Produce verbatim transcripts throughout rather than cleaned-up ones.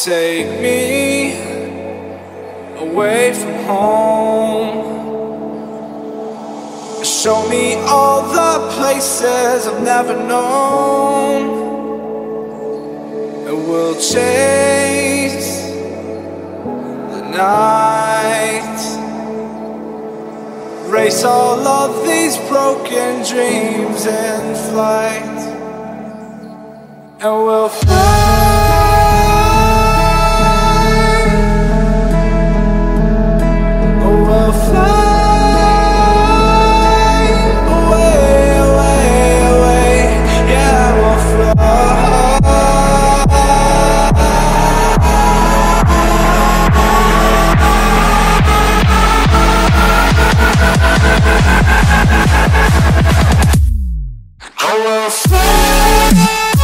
take me away from home. Show me all the places I've never known, and we'll chase the night, race all of these broken dreams in flight, and we'll fly. We'll fly away, away, away. Yeah, we'll fly. I will fly.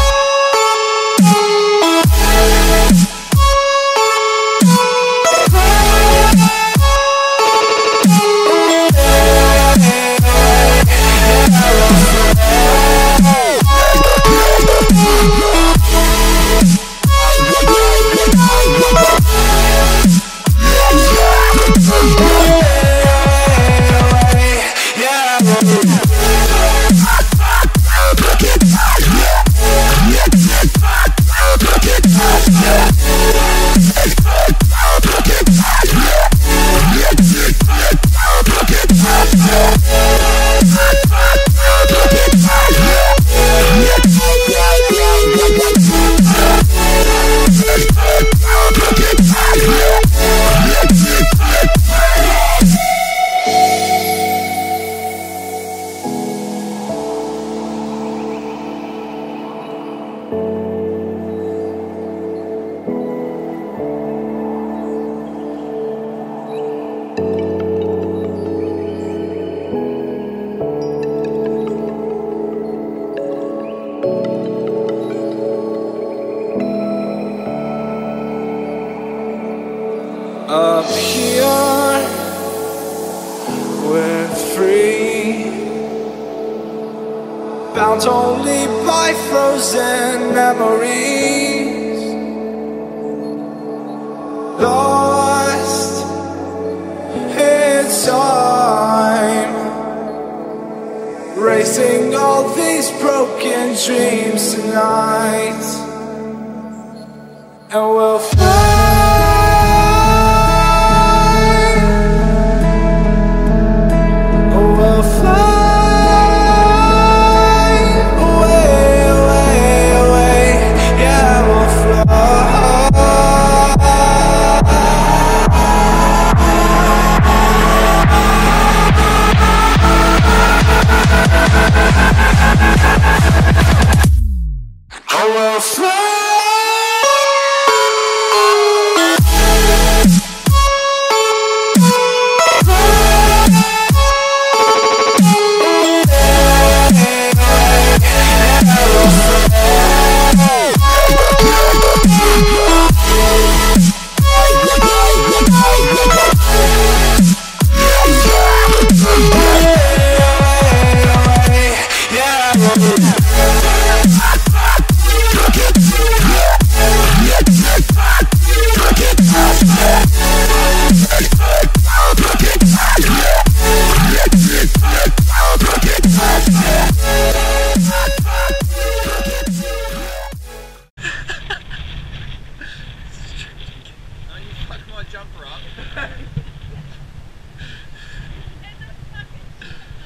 Up here, we're free, bound only by frozen memories, lost in time, racing all these broken dreams tonight, and we'll fly.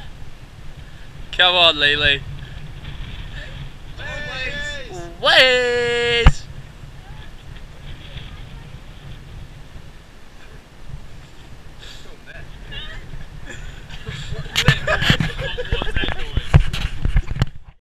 Come on, Lily. Wait.